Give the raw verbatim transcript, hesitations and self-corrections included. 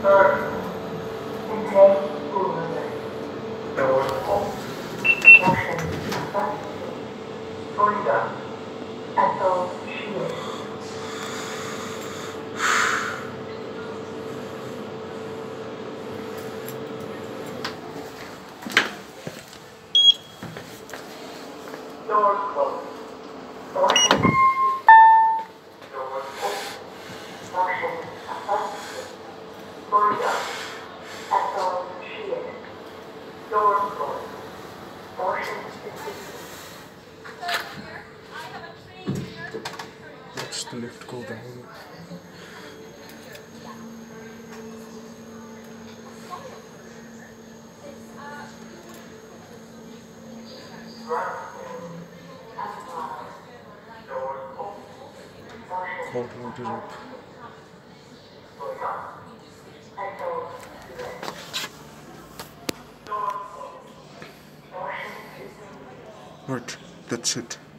Doors closed. Motion. Doors open. Motion affected. Freedom. Associated. Doors closed. Motion assisted. Watch the lift go down. Cold water up. Right, that's it.